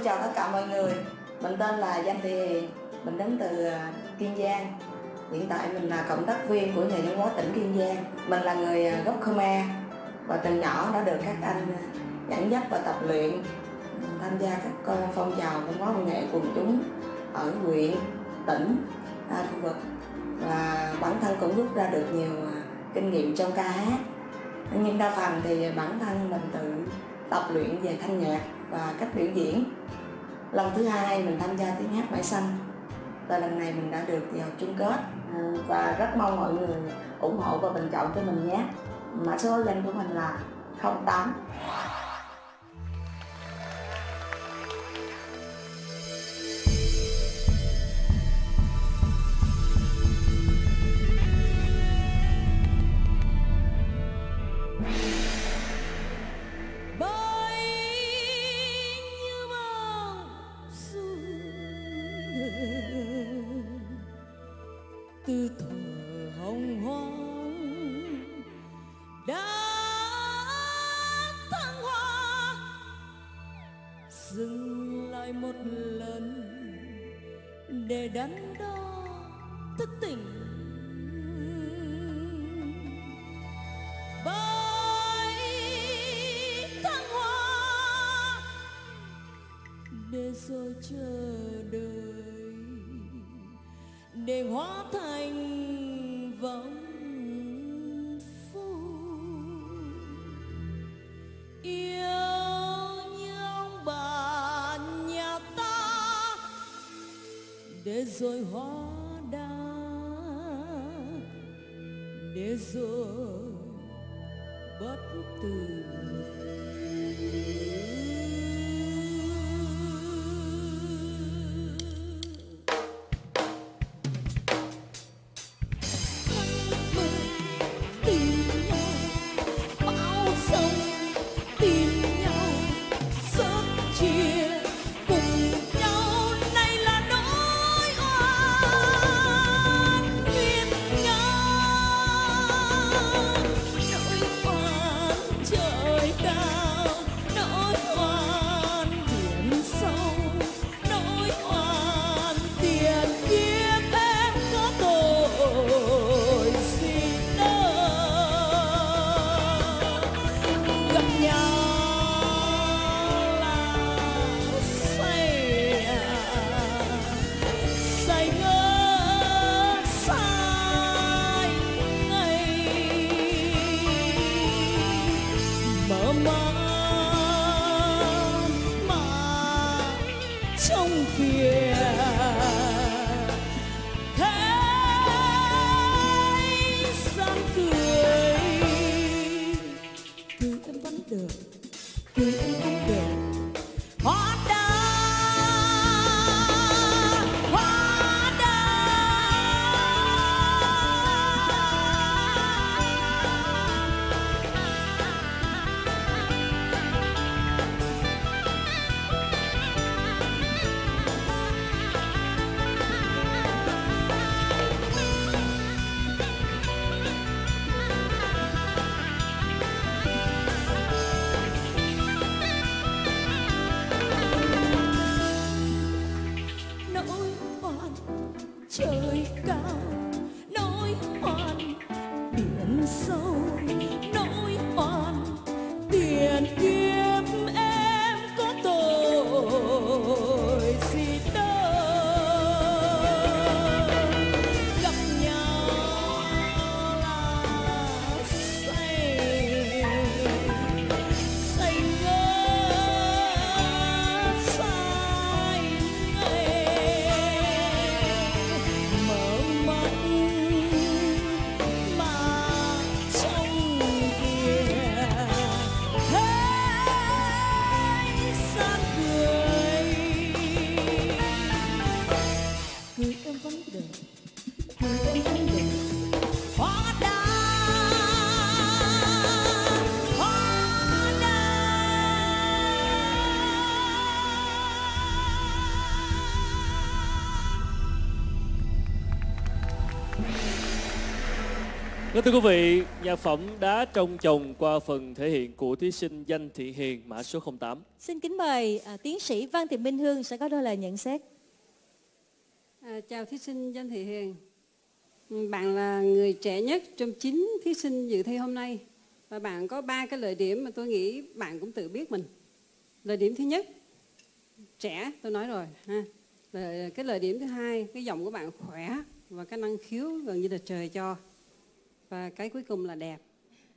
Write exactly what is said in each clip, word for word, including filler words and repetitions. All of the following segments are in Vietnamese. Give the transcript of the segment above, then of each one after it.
chào tất cả mọi người. Mình tên là Danh Thị Hiền, mình đến từ Kiên Giang. Hiện tại mình là cộng tác viên của Nhà văn hóa tỉnh Kiên Giang. Mình là người gốc Khmer và từ nhỏ đã được các anh dẫn dắt và tập luyện tham gia các phong trào văn hóa văn nghệ quần chúng ở huyện, tỉnh, khu vực, và bản thân cũng rút ra được nhiều kinh nghiệm trong ca hát. Nhưng đa phần thì bản thân mình tự tập luyện về thanh nhạc và cách biểu diễn. Lần thứ hai mình tham gia tiếng hát Mãi Xanh, và lần này mình đã được vào chung kết, và rất mong mọi người ủng hộ và bình chọn cho mình nhé. Mã số danh của mình là không tám. Từ thuở hồng hoang đã thăng hoa, dừng lại một lần để đắn đo thức tỉnh. Bởi thăng hoa để rồi chờ đợi, để hóa thành vòng phu. Yêu như ông bà nhà ta, để rồi hóa đá, để rồi bất tử. Trong kia thấy gian cười, từ em vẫn được, từ em vẫn được hóa đá, hóa đá. Thưa quý vị, nhạc phẩm Đá Trong Chồng qua phần thể hiện của thí sinh Danh Thị Hiền mã số không tám. Xin kính mời à, tiến sĩ Văn Thị Minh Hương sẽ có đôi lời nhận xét. À, chào thí sinh Danh Thị Hiền. Bạn là người trẻ nhất trong chín thí sinh dự thi hôm nay. Và bạn có ba cái lợi điểm mà tôi nghĩ bạn cũng tự biết mình. Lợi điểm thứ nhất, trẻ, tôi nói rồi. ha. Cái lợi điểm thứ hai, cái giọng của bạn khỏe và cái năng khiếu gần như là trời cho. Và cái cuối cùng là đẹp.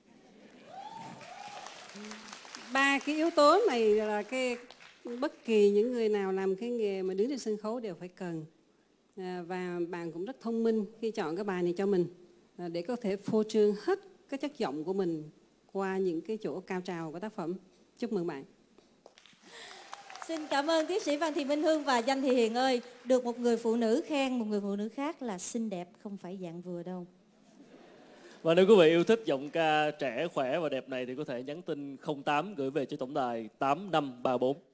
Ba cái yếu tố này là cái bất kỳ những người nào làm cái nghề mà đứng trên sân khấu đều phải cần. À, và bạn cũng rất thông minh khi chọn cái bài này cho mình à, để có thể phô trương hết cái chất giọng của mình qua những cái chỗ cao trào của tác phẩm. Chúc mừng bạn. Xin cảm ơn tiến sĩ Văn Thị Minh Hương và Danh Thị Hiền ơi. Được một người phụ nữ khen một người phụ nữ khác là xinh đẹp, không phải dạng vừa đâu. Và nếu quý vị yêu thích giọng ca trẻ, khỏe và đẹp này thì có thể nhắn tin không tám gửi về cho tổng đài tám năm ba bốn.